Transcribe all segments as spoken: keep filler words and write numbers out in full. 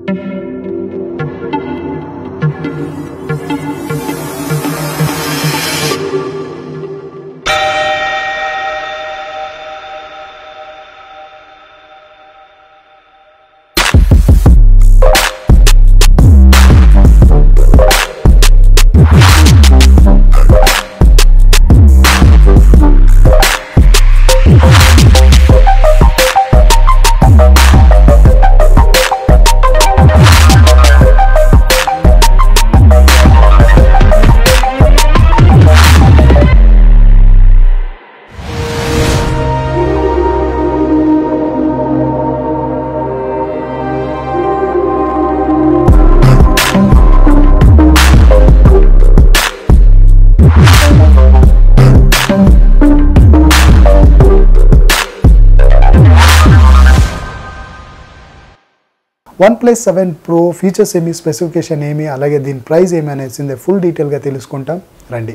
OnePlus seven Pro features ఏమి, specification ఏమి, అలాగే దీని ప్రైస్ ఏమి అనేసింది ఫుల్ డీటెయిల్ గా తెలుసుకుంటాం రండి.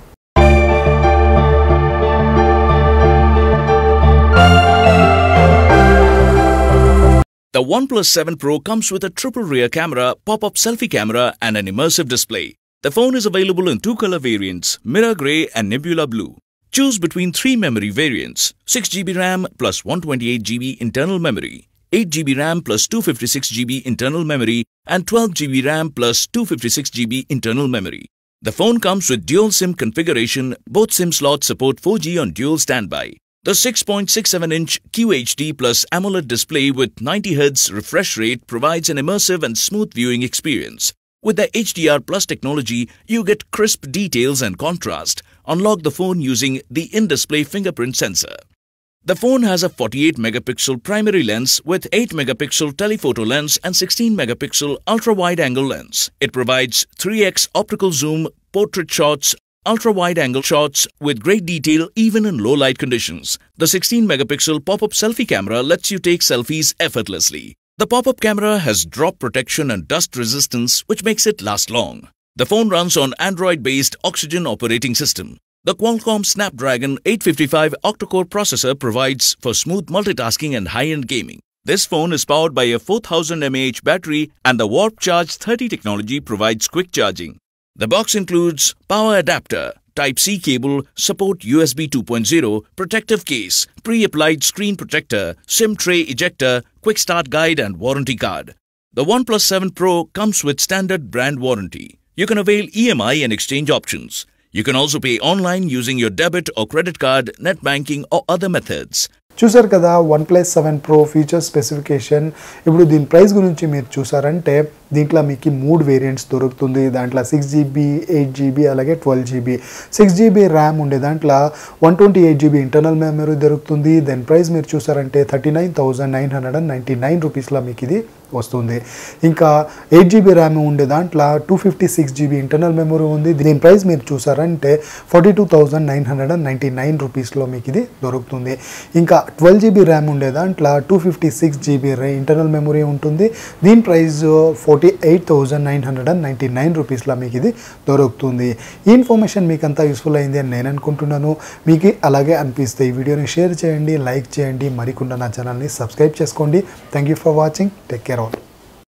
The OnePlus seven Pro comes with a triple rear camera, pop-up selfie camera and an immersive display. The phone is available in two color variants, Mirror Grey and Nebula Blue. Choose between three memory variants, six gigabytes RAM plus one hundred twenty-eight gigabytes internal memory, eight gigabytes RAM plus two hundred fifty-six gigabytes internal memory and twelve gigabytes RAM plus two hundred fifty-six gigabytes internal memory. The phone comes with dual SIM configuration. Both SIM slots support four G on dual standby. The six point six seven inch Q H D plus AMOLED display with ninety hertz refresh rate provides an immersive and smooth viewing experience. With the H D R Plus technology, you get crisp details and contrast. Unlock the phone using the in-display fingerprint sensor. The phone has a forty-eight megapixel primary lens with eight megapixel telephoto lens and sixteen megapixel ultra-wide angle lens. It provides three X optical zoom, portrait shots, ultra-wide angle shots with great detail even in low light conditions. The sixteen megapixel pop-up selfie camera lets you take selfies effortlessly. The pop-up camera has drop protection and dust resistance, which makes it last long. The phone runs on Android-based Oxygen operating system. The Qualcomm Snapdragon eight fifty-five octa-core processor provides for smooth multitasking and high-end gaming. This phone is powered by a four thousand milliamp hour battery and the Warp Charge thirty technology provides quick charging. The box includes power adapter, Type C cable, support U S B two point oh, protective case, pre-applied screen protector, SIM tray ejector, quick start guide and warranty card. The OnePlus seven Pro comes with standard brand warranty. You can avail E M I and exchange options. You can also pay online using your debit or credit card, net banking or other methods. చూసారు కదా OnePlus seven Pro feature specification. ఇప్పుడు దీని price గురించి మీరు చూసారంటే దీంట్లో మీకు మూడు వేరియంట్స్ దొరుకుతుంది. దాంట్లో సిక్స్ జీబీ ఎయిట్ జీబీ అలాగే twelve GB six GB RAM ఉండే దాంట్లో one twenty eight GB internal memory దొరుకుతుంది. దాని ప్రైస్ మీరు చూసారంటే thirty nine thousand nine hundred and ninety nine రూపీస్లో మీకు ఇది వస్తుంది. ఇంకా ఎయిట్ జీబీ ర్యామ్ ఉండే దాంట్లో two fifty six GB internal memory ఉంది. దీని ప్రైస్ మీరు చూసారంటే forty two thousand nine hundred and ninety nine రూపీస్లో మీకు ఇది దొరుకుతుంది. ఇంకా ట్వెల్వ్ జీబీ ర్యామ్ ఉండే దాంట్లో two fifty six GB internal memory ఉంటుంది. దీని price forty eight thousand nine hundred and ninety nine రూపీస్లో మీకు ఇది దొరుకుతుంది. ఈ ఇన్ఫర్మేషన్ మీకు అంతా యూస్ఫుల్ అయింది అని నేను అనుకుంటున్నాను. మీకు అలాగే అనిపిస్తే ఈ వీడియోని షేర్ చేయండి, లైక్ చేయండి, మరికొండ నా ఛానల్ని సబ్స్క్రైబ్ చేసుకోండి. Thank you for watching. Take care.